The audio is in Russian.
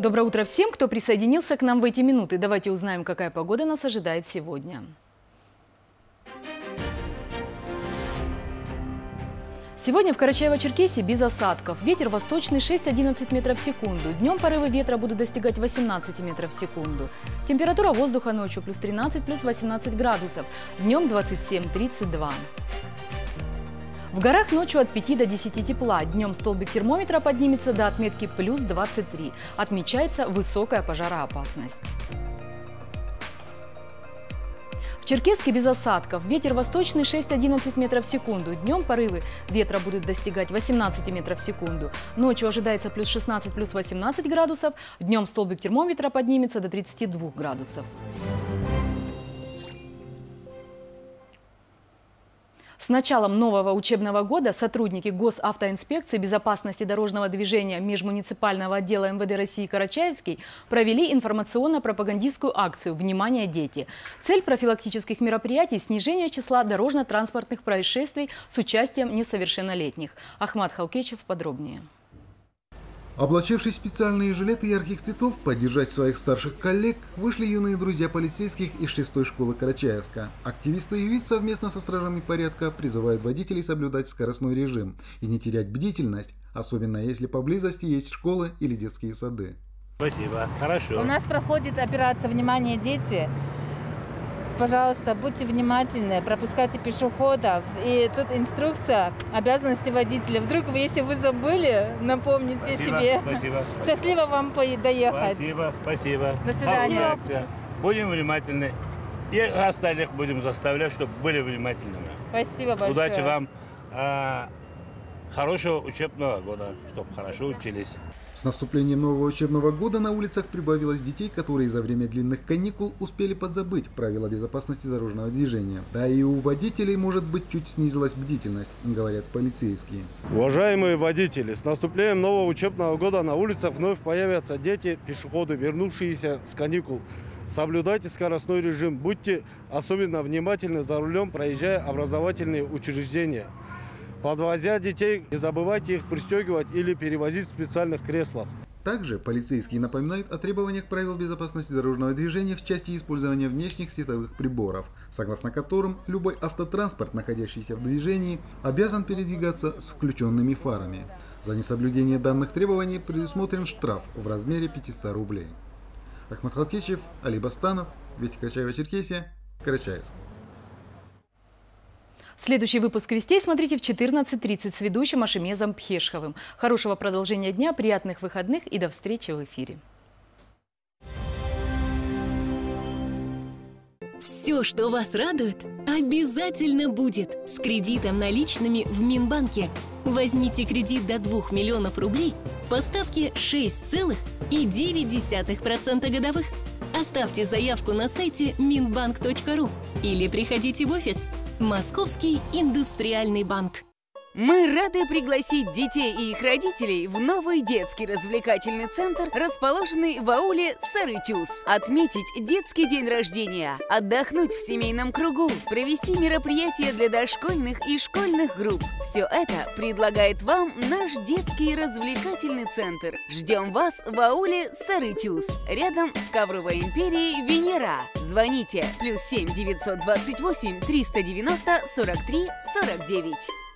Доброе утро всем, кто присоединился к нам в эти минуты. Давайте узнаем, какая погода нас ожидает сегодня. Сегодня в Карачаево-Черкесии без осадков. Ветер восточный 6–11 метров в секунду. Днем порывы ветра будут достигать 18 метров в секунду. Температура воздуха ночью плюс 13, плюс 18 градусов. Днем 27–32. В горах ночью от 5 до 10 тепла. Днем столбик термометра поднимется до отметки плюс 23. Отмечается высокая пожароопасность. В Черкесске без осадков. Ветер восточный 6–11 метров в секунду. Днем порывы ветра будут достигать 18 метров в секунду. Ночью ожидается плюс 16, плюс 18 градусов. Днем столбик термометра поднимется до 32 градусов. С началом нового учебного года сотрудники Госавтоинспекции безопасности дорожного движения межмуниципального отдела МВД России Карачаевский провели информационно-пропагандистскую акцию «Внимание, дети!». Цель профилактических мероприятий – снижение числа дорожно-транспортных происшествий с участием несовершеннолетних. Ахмат Халкечев подробнее. Облачившись в специальные жилеты ярких цветов, поддержать своих старших коллег вышли юные друзья полицейских из 6-й школы Карачаевска. Активисты ЮВИД совместно со стражами порядка призывают водителей соблюдать скоростной режим и не терять бдительность, особенно если поблизости есть школы или детские сады. Спасибо, хорошо. У нас проходит операция «Внимание, дети!». Пожалуйста, будьте внимательны, пропускайте пешеходов. И тут инструкция, обязанности водителя. Вдруг, если вы забыли, напомните себе. Спасибо. Счастливо вам доехать. Спасибо, спасибо. До свидания. Будем внимательны. И остальных будем заставлять, чтобы были внимательными. Спасибо большое. Удачи вам. Хорошего учебного года, чтобы хорошо учились. С наступлением нового учебного года на улицах прибавилось детей, которые за время длинных каникул успели подзабыть правила безопасности дорожного движения. Да и у водителей, может быть, чуть снизилась бдительность, говорят полицейские. Уважаемые водители, с наступлением нового учебного года на улицах вновь появятся дети, пешеходы, вернувшиеся с каникул. Соблюдайте скоростной режим, будьте особенно внимательны за рулем, проезжая образовательные учреждения. Подвозя детей, не забывайте их пристегивать или перевозить в специальных креслах. Также полицейские напоминают о требованиях правил безопасности дорожного движения в части использования внешних световых приборов, согласно которым любой автотранспорт, находящийся в движении, обязан передвигаться с включенными фарами. За несоблюдение данных требований предусмотрен штраф в размере 500 рублей. Ахмат Халкечев, Али Бастанов, Вести Карачаево-Черкесия, Карачаевск. Следующий выпуск «Вестей» смотрите в 14:30 с ведущим Ашемезом Пхешховым. Хорошего продолжения дня, приятных выходных и до встречи в эфире. Все, что вас радует, обязательно будет с кредитом наличными в Минбанке. Возьмите кредит до 2 миллионов рублей по ставке 6,9% годовых. Оставьте заявку на сайте minbank.ru или приходите в офис. Московский индустриальный банк. Мы рады пригласить детей и их родителей в новый детский развлекательный центр, расположенный в ауле Сарычус. Отметить детский день рождения, отдохнуть в семейном кругу, провести мероприятия для дошкольных и школьных групп. Все это предлагает вам наш детский развлекательный центр. Ждем вас в ауле Сарычус, рядом с Ковровой империей Венера. Звоните +7 928 390 43 49.